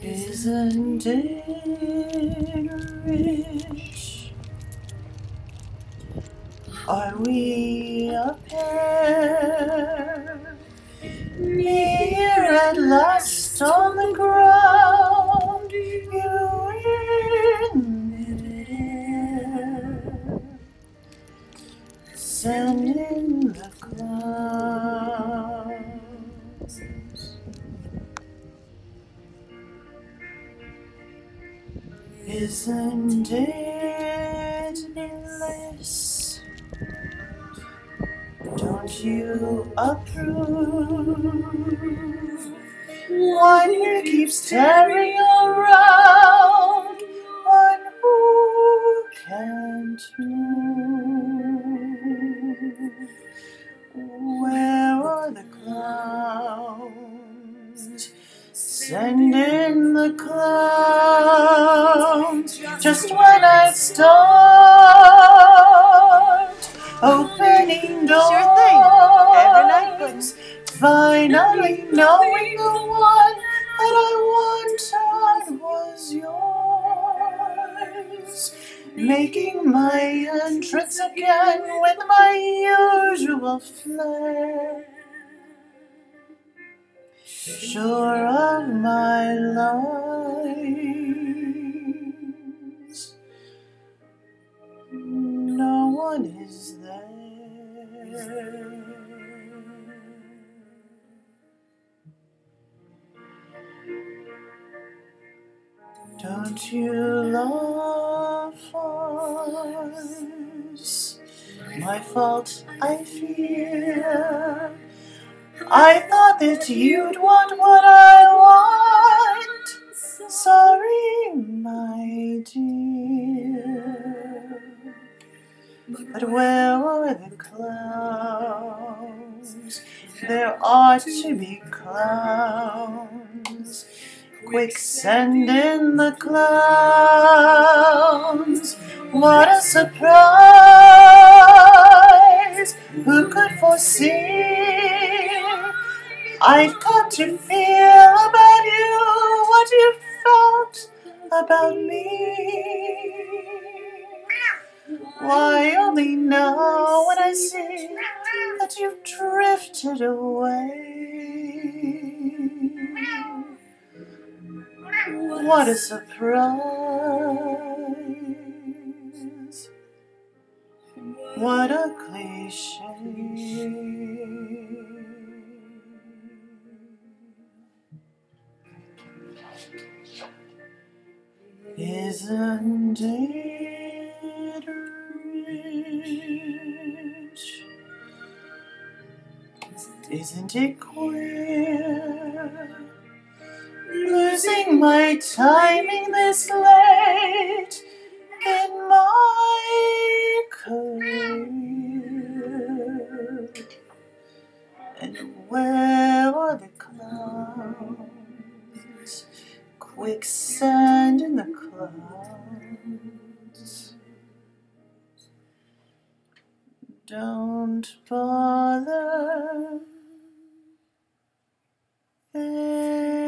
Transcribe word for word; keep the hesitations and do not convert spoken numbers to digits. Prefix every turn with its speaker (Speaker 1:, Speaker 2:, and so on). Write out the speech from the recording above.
Speaker 1: Isn't it rich? Are we a pair, near at last on the ground? You in midair, send in the clouds. Isn't it bliss? Don't you approve? One who keeps staring around, one who can't move. Where are the clowns? Send in the clowns. Just when I start opening doors,
Speaker 2: sure thing. Every night, buddy.
Speaker 1: Finally knowing the one that I wanted was yours, making my entrance again with my usual flair, sure of my lines. No one is there. Don't you love us? My fault, I fear. I thought that you'd want what I want. Sorry, my dear. But where were the clowns? There ought to be clowns. Quick, send in the clowns. What a surprise! Who could foresee I'd come to feel about you what you felt about me? Why, only now when I see that you've drifted away. What a surprise. What a cliché. Isn't it rich? Isn't it queer? Losing my timing this late in my career. And where are the clowns? Quicksand in the clouds. Don't bother.